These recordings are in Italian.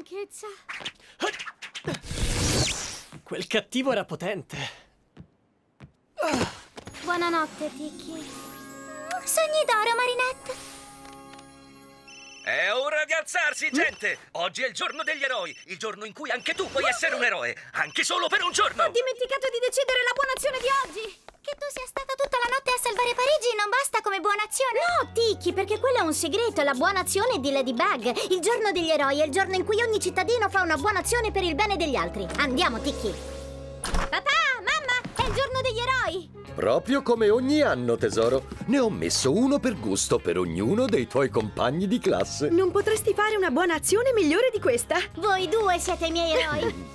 stanchezza. Quel cattivo era potente. Buonanotte, Tiki. Sogni d'oro, Marinette. È ora di alzarsi, gente! Oggi è il giorno degli eroi, il giorno in cui anche tu puoi essere un eroe, anche solo per un giorno! Ho dimenticato di decidere la buona azione di oggi! Che tu sia stata tutta la notte a salvare Parigi non basta come buona azione! No, Tiki, perché quello è un segreto, è la buona azione di Ladybug. Il giorno degli eroi è il giorno in cui ogni cittadino fa una buona azione per il bene degli altri. Andiamo, Tiki! Papà, mamma, è il giorno degli eroi! Proprio come ogni anno, tesoro. Ne ho messo uno per gusto per ognuno dei tuoi compagni di classe. Non potresti fare una buona azione migliore di questa? Voi due siete i miei eroi!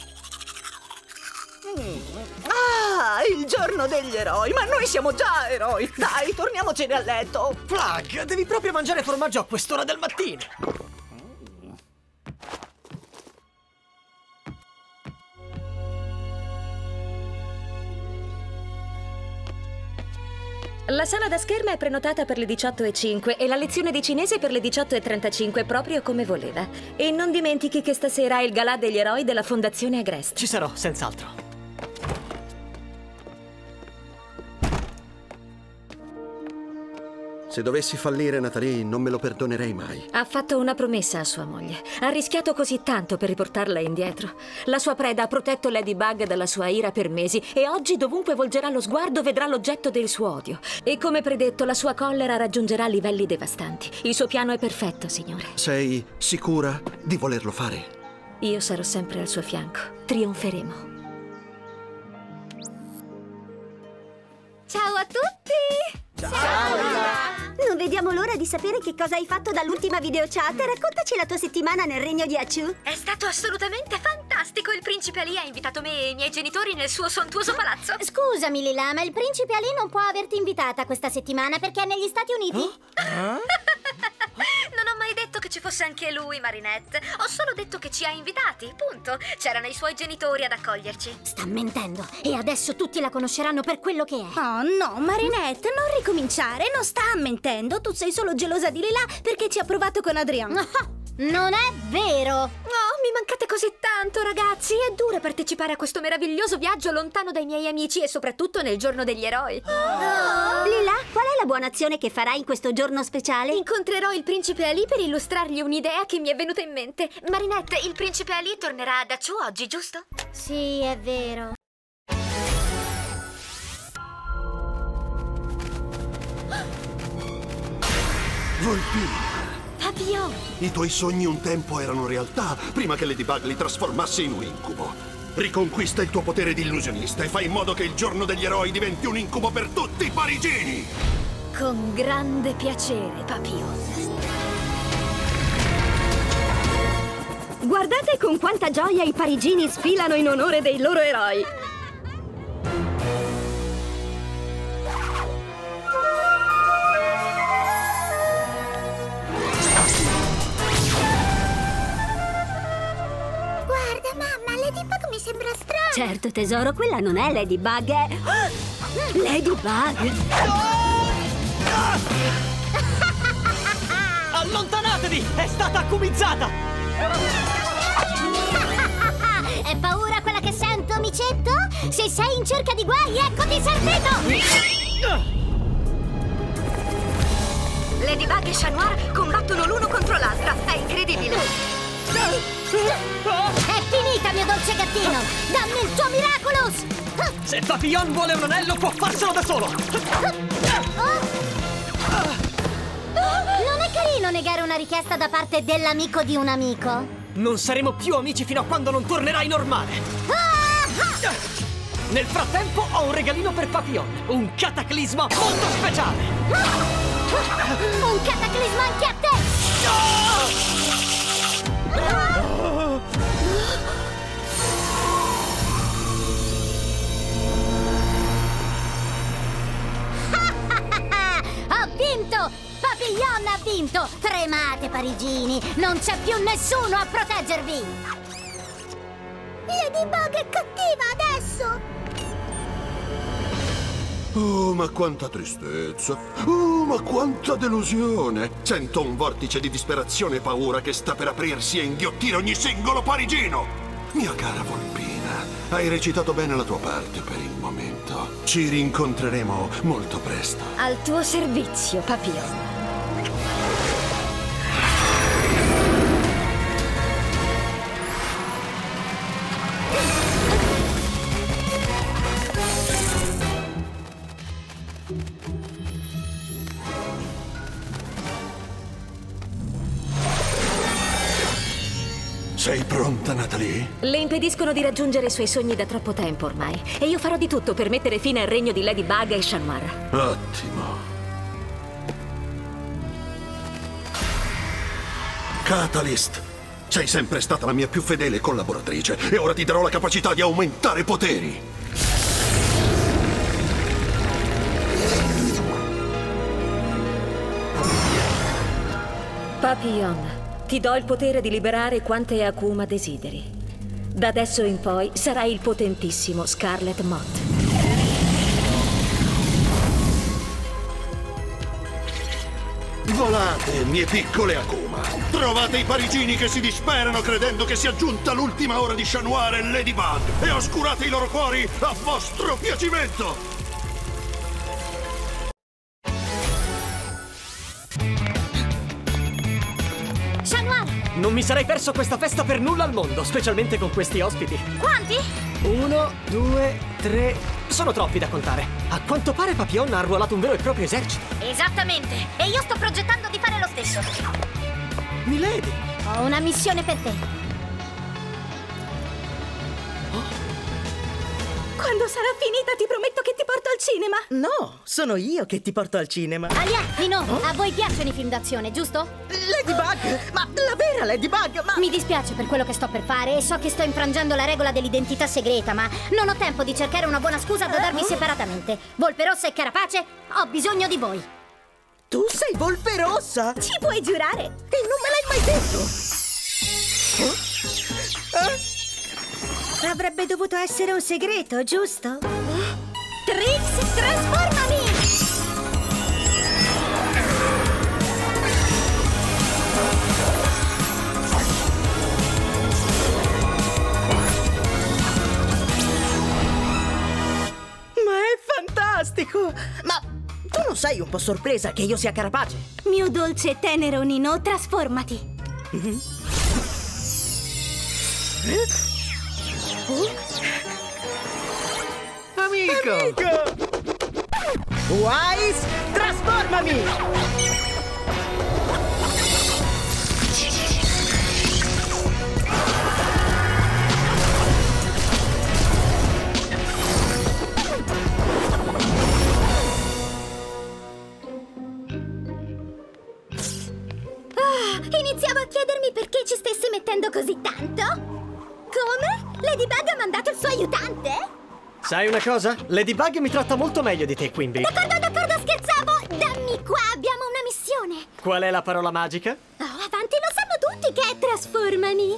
Ah, il giorno degli eroi! Ma noi siamo già eroi! Dai, torniamocene a letto! Plug, devi proprio mangiare formaggio a quest'ora del mattino! La sala da scherma è prenotata per le 18:05 e la lezione di cinese per le 18:35, proprio come voleva. E non dimentichi che stasera è il galà degli eroi della Fondazione Agreste. Ci sarò, senz'altro. Se dovessi fallire, Nathalie, non me lo perdonerei mai. Ha fatto una promessa a sua moglie. Ha rischiato così tanto per riportarla indietro. La sua preda ha protetto Ladybug dalla sua ira per mesi e oggi dovunque volgerà lo sguardo vedrà l'oggetto del suo odio. E come predetto, la sua collera raggiungerà livelli devastanti. Il suo piano è perfetto, signore. Sei sicura di volerlo fare? Io sarò sempre al suo fianco. Trionferemo. Ciao a tutti! Ciao! Non vediamo l'ora di sapere che cosa hai fatto dall'ultima videochat. Raccontaci la tua settimana nel regno di Achu. È stato assolutamente fantastico. Il principe Ali ha invitato me e i miei genitori nel suo sontuoso palazzo. Scusami, Lila, ma il principe Ali non può averti invitata questa settimana perché è negli Stati Uniti. Non ho mai detto che ci fosse anche lui, Marinette. Ho solo detto che ci ha invitati, punto. C'erano i suoi genitori ad accoglierci. Sta mentendo e adesso tutti la conosceranno per quello che è. Oh no, Marinette, non ricominciare, non sta mentendo. Tu sei solo gelosa di Lila perché ci ha provato con Adrien. Non è vero! Oh, mi mancate così tanto, ragazzi. È duro partecipare a questo meraviglioso viaggio lontano dai miei amici e soprattutto nel giorno degli eroi. Lila, qual è la buona azione che farai in questo giorno speciale? Incontrerò il principe Ali per illustrargli un'idea che mi è venuta in mente. Marinette, il principe Ali tornerà da Achu oggi, giusto? Sì, è vero. Volpina! Papillon! I tuoi sogni un tempo erano realtà, prima che Ladybug li trasformasse in un incubo. Riconquista il tuo potere di illusionista e fai in modo che il giorno degli eroi diventi un incubo per tutti i parigini! Con grande piacere, Papillon. Guardate con quanta gioia i parigini sfilano in onore dei loro eroi! Guarda, mamma, Ladybug mi sembra strana. Certo, tesoro, quella non è Ladybug, è... Ladybug! Allontanatevi! È stata accumizzata! È paura quella che sento, amicetto? Se sei in cerca di guai, eccoti servito! Ladybug e Chat Noir combattono l'uno contro l'altra. È incredibile. È finita, mio dolce gattino! Dammi il tuo Miraculous! Se Papillon vuole un anello, può farselo da solo! Non è carino negare una richiesta da parte dell'amico di un amico? Non saremo più amici fino a quando non tornerai normale! Nel frattempo ho un regalino per Papillon, un cataclisma molto speciale! Un cataclisma anche a te! Ho vinto! Papillon ha vinto! Tremate, parigini! Non c'è più nessuno a proteggervi! Ladybug è cattiva adesso! Oh, ma quanta tristezza. Oh, ma quanta delusione. Sento un vortice di disperazione e paura che sta per aprirsi e inghiottire ogni singolo parigino. Mia cara Volpina, hai recitato bene la tua parte per il momento. Ci rincontreremo molto presto. Al tuo servizio, Papillon. Sei pronta, Natalie? Le impediscono di raggiungere i suoi sogni da troppo tempo ormai. E io farò di tutto per mettere fine al regno di Ladybug e Chat Noir. Ottimo. Catalyst, sei sempre stata la mia più fedele collaboratrice e ora ti darò la capacità di aumentare poteri. Papillon, ti do il potere di liberare quante Akuma desideri. Da adesso in poi sarai il potentissimo Scarlet Mott. Volate, mie piccole Akuma! Trovate i parigini che si disperano credendo che sia giunta l'ultima ora di Chat Noir e Ladybug e oscurate i loro cuori a vostro piacimento! Chat Noir! Non mi sarei perso questa festa per nulla al mondo, specialmente con questi ospiti. Quanti? 1, 2, 3... Sono troppi da contare. A quanto pare Papillon ha arruolato un vero e proprio esercito. Esattamente. E io sto progettando di fare lo stesso. Milady! Ho una missione per te. Quando sarà finita ti prometto che ti porto al cinema. No, sono io che ti porto al cinema. Alia, Nino, a voi piacciono i film d'azione, giusto? Ladybug! Ma la vera Ladybug! Ma... Mi dispiace per quello che sto per fare e so che sto infrangendo la regola dell'identità segreta, ma non ho tempo di cercare una buona scusa da darvi separatamente. Volpe Rossa e Carapace, ho bisogno di voi. Tu sei Volpe Rossa? Ci puoi giurare? E non me l'hai mai detto! Avrebbe dovuto essere un segreto, giusto? Trix, trasformami! Ma è fantastico! Ma tu non sei un po' sorpresa che io sia Carapace? Mio dolce e tenero Nino, trasformati! Amico! Wise, trasformami! Iniziavo a chiedermi perché ci stessi mettendo così tanto. Come? Ladybug ha mandato il suo aiutante? Sai una cosa? Ladybug mi tratta molto meglio di te, Quimby. D'accordo, scherzavo! Dammi qua, abbiamo una missione! Qual è la parola magica? Oh, avanti, lo sanno tutti che è trasformami!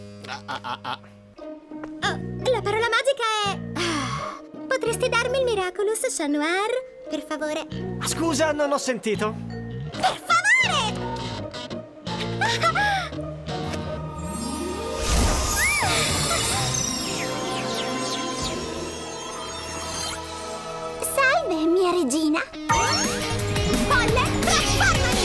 Oh, la parola magica è... Potresti darmi il Miraculous, Chat Noir? Per favore? Scusa, non ho sentito. Per favore! Salve, mia regina! Folle, trasformami!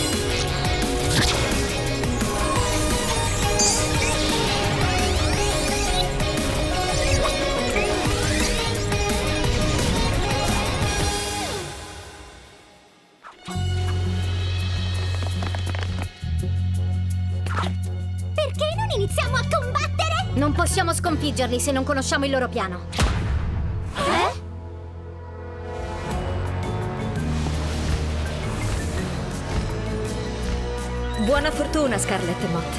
Perché non iniziamo a combattere? Non possiamo sconfiggerli se non conosciamo il loro piano. Buona fortuna, Scarlet Mott.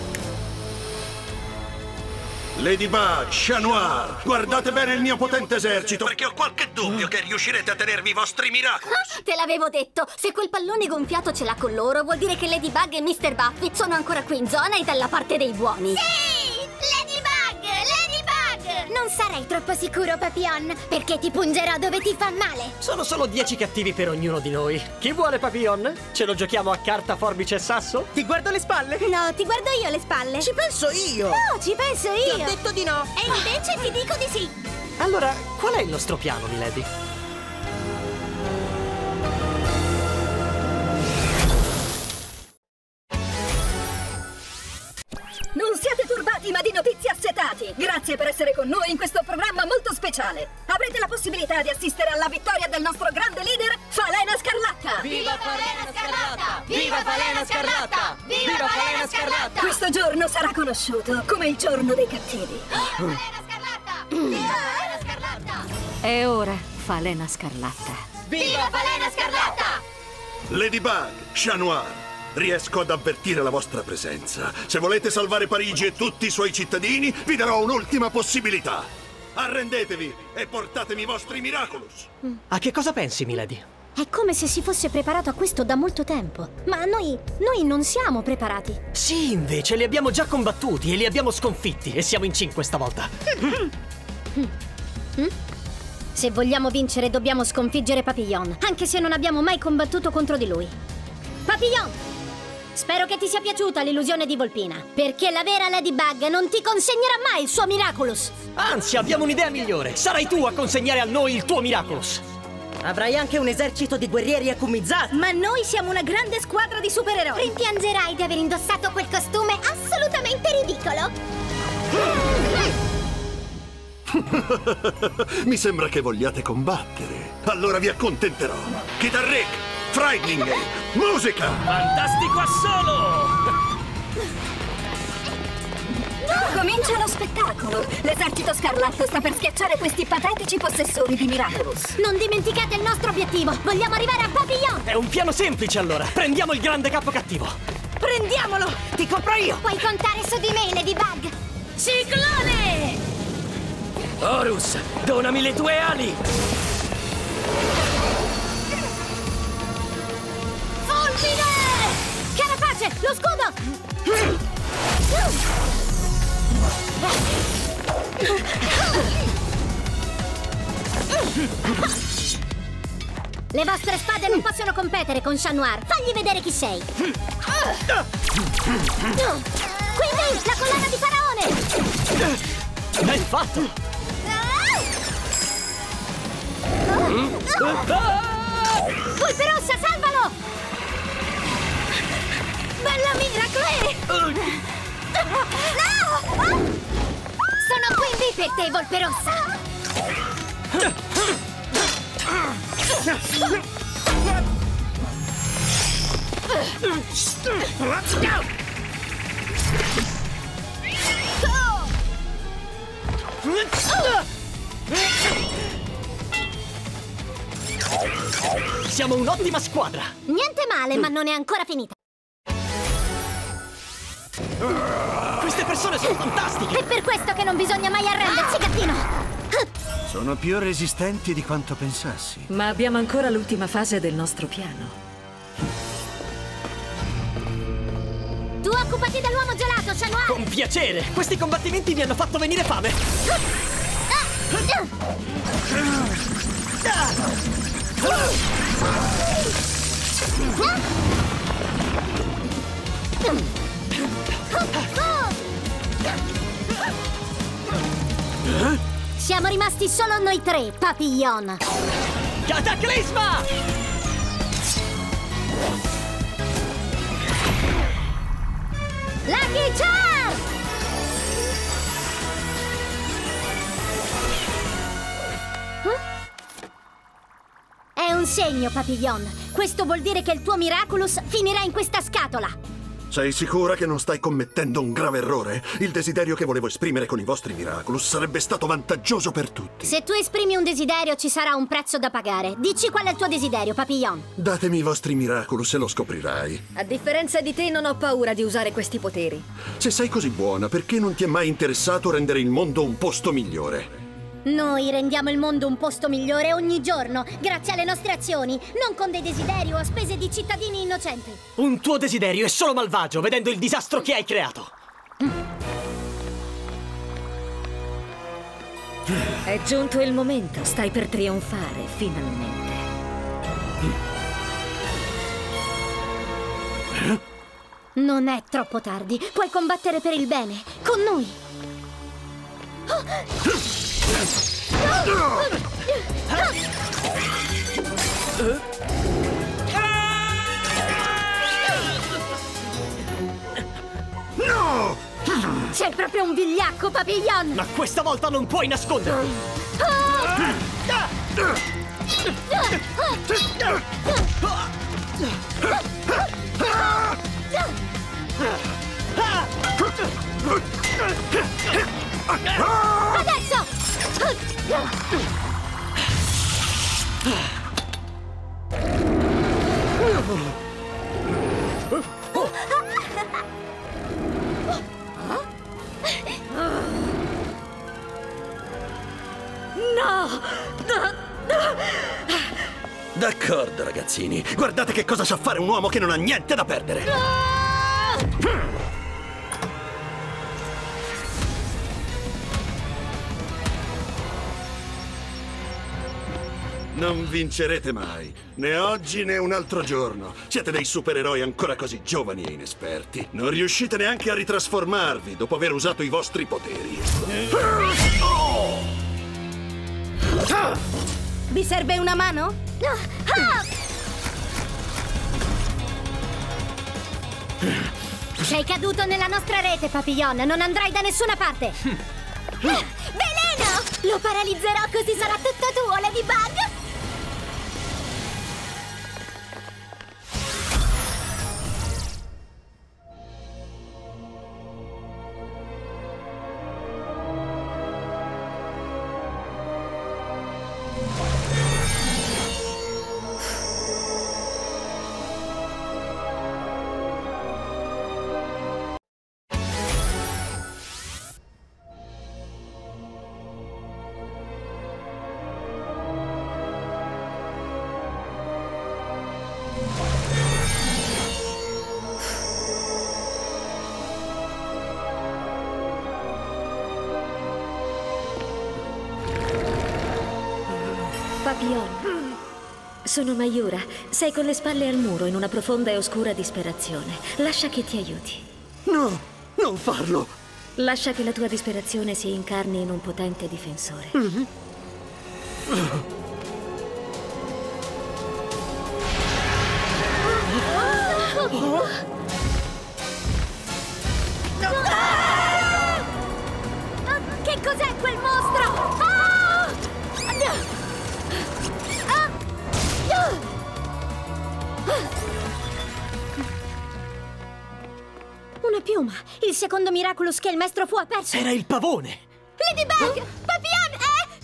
Ladybug, Chat Noir, guardate bene il mio potente esercito, perché ho qualche dubbio che riuscirete a tenervi i vostri miracoli. Te l'avevo detto, se quel pallone gonfiato ce l'ha con loro, vuol dire che Ladybug e Mr. Buffy sono ancora qui in zona e dalla parte dei buoni. Sì! Ladybug! Ladybug! Non sarai troppo sicuro, Papillon, perché ti pungerò dove ti fa male. Sono solo 10 cattivi per ognuno di noi. Chi vuole Papillon? Ce lo giochiamo a carta, forbice e sasso? Ti guardo le spalle? No, ti guardo io le spalle. Ci penso io! No, ci penso io. Ti ho detto di no! E invece ti dico di sì. Allora, qual è il nostro piano, milady? Non siete turbati ma di notizie assetati! Grazie per essere con noi in questo programma molto speciale! Avrete la possibilità di assistere alla vittoria del nostro grande leader, Falena Scarlatta! Viva Falena Scarlatta! Viva Falena Scarlatta! Viva Falena Scarlatta! Questo giorno sarà conosciuto come il giorno dei cattivi. Falena Scarlatta! Viva Falena Scarlatta! È ora, Falena Scarlatta. Viva Falena Scarlatta! Ladybug, Chat Noir, riesco ad avvertire la vostra presenza. Se volete salvare Parigi e tutti i suoi cittadini, vi darò un'ultima possibilità. Arrendetevi e portatemi i vostri Miraculous. A che cosa pensi, milady? È come se si fosse preparato a questo da molto tempo. Ma noi non siamo preparati. Sì, invece, li abbiamo già combattuti e li abbiamo sconfitti e siamo in 5 stavolta. Se vogliamo vincere dobbiamo sconfiggere Papillon, anche se non abbiamo mai combattuto contro di lui. Papillon! Spero che ti sia piaciuta l'illusione di Volpina, perché la vera Ladybug non ti consegnerà mai il suo Miraculous. Anzi, abbiamo un'idea migliore. Sarai tu a consegnare a noi il tuo Miraculous. Avrai anche un esercito di guerrieri akumizzati. Ma noi siamo una grande squadra di supereroi. Rimpiangerai di aver indossato quel costume assolutamente ridicolo. Mi sembra che vogliate combattere. Allora vi accontenterò. Chitarric, Frightening, musica! Fantastico assolo! Comincia lo spettacolo! L'esercito scarlatto sta per schiacciare questi patetici possessori di Miraculous. Non dimenticate il nostro obiettivo. Vogliamo arrivare a Papillon. È un piano semplice, allora. Prendiamo il grande capo cattivo. Prendiamolo! Ti copro io! Puoi contare su di me, Ladybug. Ciclone! Horus, donami le tue ali! Fulmine! Carapace, lo scudo! Le vostre spade non possono competere con Chat Noir. Fagli vedere chi sei. Quindi, la collana di Faraone! Ben fatto! Volperossa, salvalo! Bella Miraclé! No! Sono qui per te, Volperossa! Siamo un'ottima squadra! Niente male, ma non è ancora finita. Queste persone sono fantastiche! È per questo che non bisogna mai arrendersi, gattino! Sono più resistenti di quanto pensassi. Ma abbiamo ancora l'ultima fase del nostro piano. Tu occupati dell'uomo gelato, Chat Noir! Con piacere! Questi combattimenti mi hanno fatto venire fame! Siamo rimasti solo noi tre, Papillon! Cataclisma! Lucky Charm! È un segno, Papillon. Questo vuol dire che il tuo Miraculous finirà in questa scatola. Sei sicura che non stai commettendo un grave errore? Il desiderio che volevo esprimere con i vostri Miraculous sarebbe stato vantaggioso per tutti. Se tu esprimi un desiderio ci sarà un prezzo da pagare. Dici qual è il tuo desiderio, Papillon. Datemi i vostri Miraculous e lo scoprirai. A differenza di te non ho paura di usare questi poteri. Se sei così buona, perché non ti è mai interessato rendere il mondo un posto migliore? Noi rendiamo il mondo un posto migliore ogni giorno, grazie alle nostre azioni, non con dei desideri o a spese di cittadini innocenti. Un tuo desiderio è solo malvagio, vedendo il disastro che hai creato. È giunto il momento, stai per trionfare, finalmente. Non è troppo tardi, puoi combattere per il bene, con noi. No! Sei proprio un vigliacco, Papillon! Ma questa volta non puoi nasconderti! Adesso! D'accordo, ragazzini. Guardate che cosa sa fare un uomo che non ha niente da perdere. Non vincerete mai, né oggi né un altro giorno. Siete dei supereroi ancora così giovani e inesperti. Non riuscite neanche a ritrasformarvi dopo aver usato i vostri poteri. Vi serve una mano? Sei caduto nella nostra rete, Papillon. Non andrai da nessuna parte. Veleno! Lo paralizzerò così sarà tutto tuo, Ladybug! Papillon, sono Mayura. Sei con le spalle al muro in una profonda e oscura disperazione. Lascia che ti aiuti. No, non farlo. Lascia che la tua disperazione si incarni in un potente difensore. Che cos'è quel mostro? Una piuma! Il secondo Miraculous che il maestro fu ha perso! Era il pavone! Ladybug! Papillon,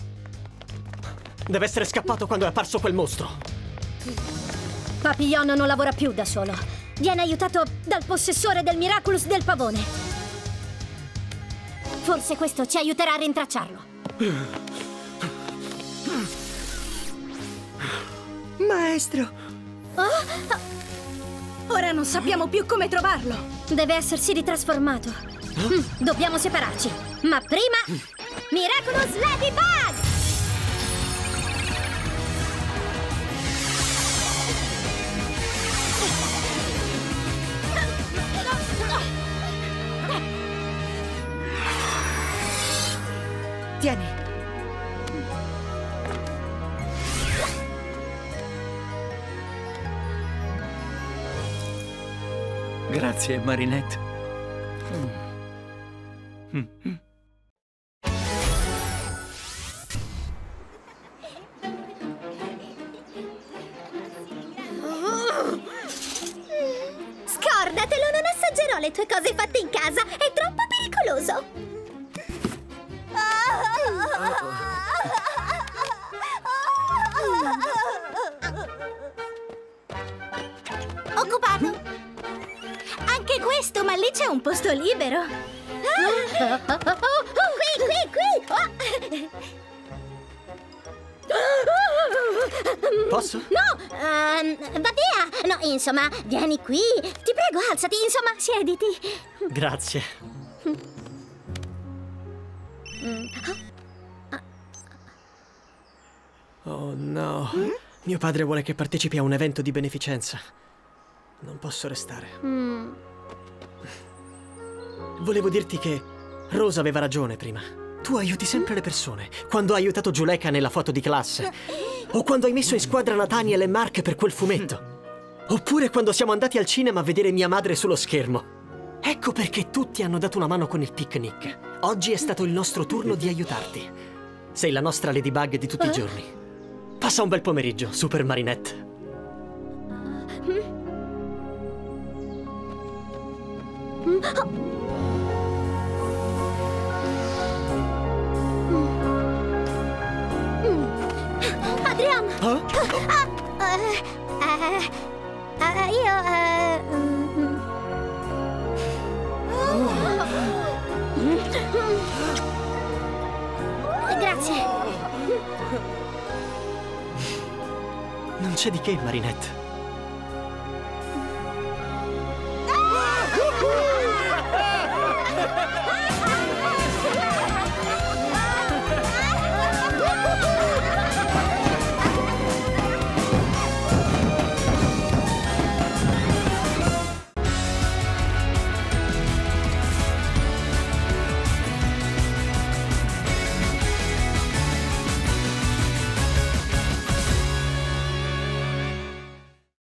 Deve essere scappato quando è apparso quel mostro. Papillon non lavora più da solo. Viene aiutato dal possessore del Miraculous del pavone. Forse questo ci aiuterà a rintracciarlo. Maestro! Ora non sappiamo più come trovarlo. Deve essersi ritrasformato. Dobbiamo separarci. Ma prima... Miraculous Ladybug! Tieni. Grazie, Marinette. Scordatelo, non assaggerò le tue cose fatte in casa. È troppo pericoloso. Occupato. Anche questo, ma lì c'è un posto libero. Qui. Posso? No, va via. No, insomma, vieni qui. Ti prego, alzati, insomma, siediti. Grazie. Oh no. Mio padre vuole che partecipi a un evento di beneficenza. Non posso restare. Volevo dirti che Rose aveva ragione prima. Tu aiuti sempre le persone. Quando hai aiutato Giuleika nella foto di classe. O quando hai messo in squadra Nathaniel e Mark per quel fumetto. Oppure quando siamo andati al cinema a vedere mia madre sullo schermo. Ecco perché tutti hanno dato una mano con il picnic. Oggi è stato il nostro turno di aiutarti. Sei la nostra Ladybug di tutti i giorni. Passa un bel pomeriggio, Super Marinette. Adrian! Grazie. Non c'è di che, Marinette.